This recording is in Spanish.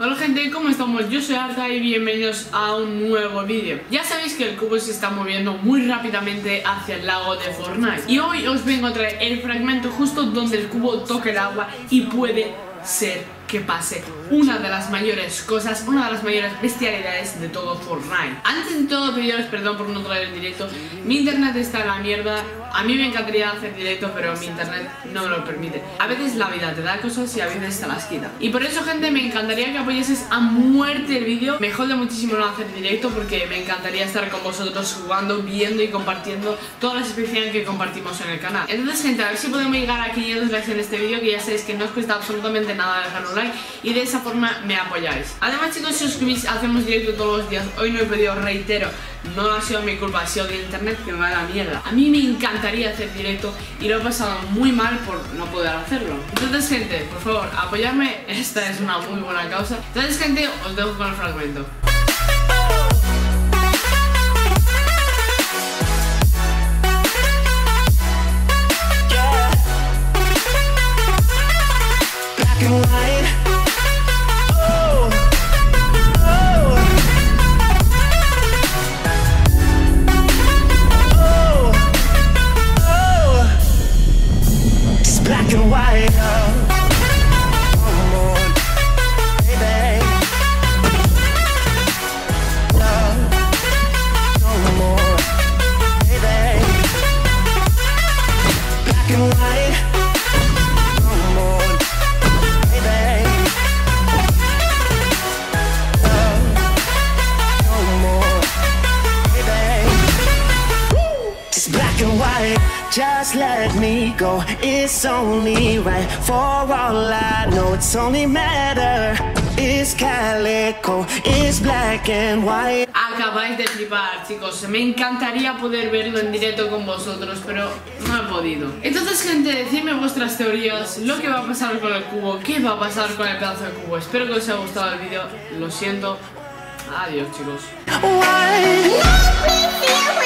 Hola gente, ¿cómo estamos? Yo soy Arta y bienvenidos a un nuevo vídeo. Ya sabéis que el cubo se está moviendo muy rápidamente hacia el lago de Fortnite y hoy os vengo a traer el fragmento justo donde el cubo toca el agua y puede ser que pase una de las mayores cosas, una de las mayores bestialidades de todo Fortnite. Antes de todo pediros perdón por no traer el directo. Mi internet está en la mierda. A mí me encantaría hacer directo, pero mi internet no me lo permite. A veces la vida te da cosas y a veces te las quita. Y por eso, gente, me encantaría que apoyases a muerte el vídeo. Me jode muchísimo no hacer directo porque me encantaría estar con vosotros jugando, viendo y compartiendo todas las experiencias que compartimos en el canal. Entonces, gente, a ver si podemos llegar a 500 likes en este vídeo, que ya sabéis que no os cuesta absolutamente nada dejar un like y de esa forma me apoyáis. Además, chicos, si os suscribís, hacemos directo todos los días. Hoy no he pedido, reitero, no ha sido mi culpa, ha sido de internet que me va a la mierda. A mí me encantaría hacer directo y lo he pasado muy mal por no poder hacerlo. Entonces, gente, por favor, apoyadme, esta es una muy buena causa. Entonces, gente, os dejo con el fragmento. Just let me go, it's only right. For all I know, it's only matter. It's calico, it's black and white. Acabáis de flipar, chicos. Me encantaría poder verlo en directo con vosotros, pero no he podido. Entonces, gente, decidme vuestras teorías, lo que va a pasar con el cubo, qué va a pasar con el pedazo de cubo. Espero que os haya gustado el vídeo, lo siento. Adiós, chicos.